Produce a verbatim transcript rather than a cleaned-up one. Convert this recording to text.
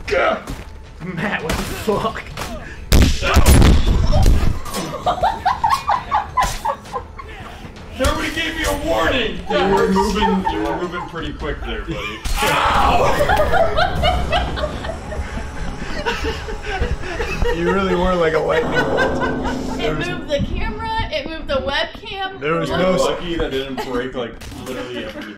Matt, what the fuck? Nobody gave you a warning! You were moving, you were moving pretty quick there, buddy. You really were like a lightning bolt. It moved the camera, it moved the webcam. There was You're no... lucky that didn't break like literally every